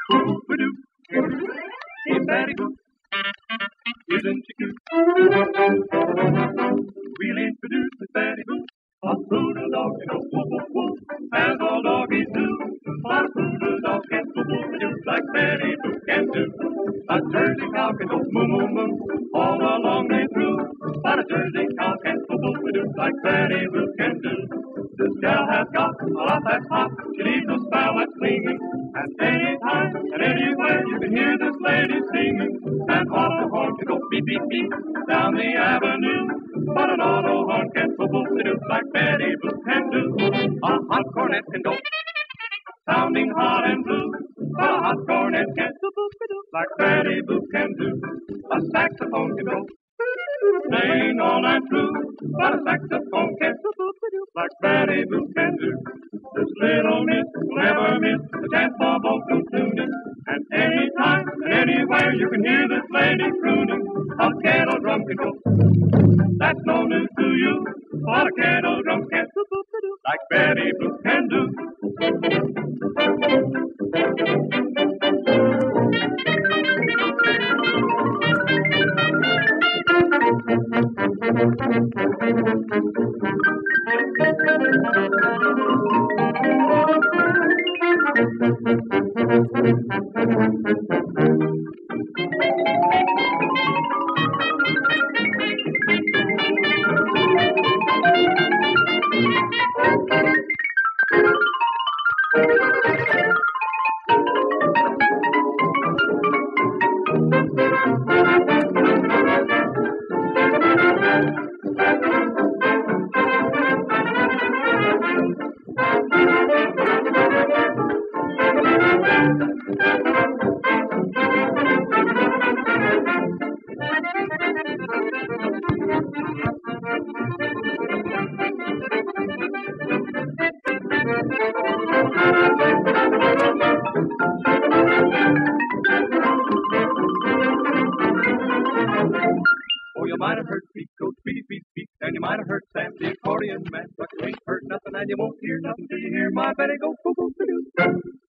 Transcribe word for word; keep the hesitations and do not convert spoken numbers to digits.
Boo-ba-doo. Hey, Betty Boop, isn't she cute? We'll introduce Miss Betty Boop, a poodle dog can go whoop, whoop, whoop, as all doggies do. But a poodle dog can whoop, whoop, do like Betty Boop can do. A Jersey cow can go moo, moo, moo, all along they through. But a Jersey cow can whoop, whoop, do like Betty Boop can do. This gal has got a lot that's hot, she leaves no spell that's clinging. And anytime and anywhere you can hear this lady singing. And auto horn can go beep, beep, beep down the avenue. But an auto horn can whoop, whoop, do like Betty Boop can do. A hot cornet can go sounding hot and blue. But a hot cornet can whoop, whoop, do like Betty Boop can do. A saxophone can go playing all night through. But a saxophone can whoop, whoop, do like Betty Boop can do. This little miss will never miss the chance for vocal tuning. And anytime and anywhere you can hear this lady crooning. A kettle drum can go, that's no news to you. But a kettle drum can whoop, whoop, do like Betty Boop can do. Oh, you might have heard Pete go speedy, speed, speed, and you might have heard Sam the accordion man, but you ain't heard nothing and you won't hear nothing till you hear my Betty go boo, boo, boo, doo.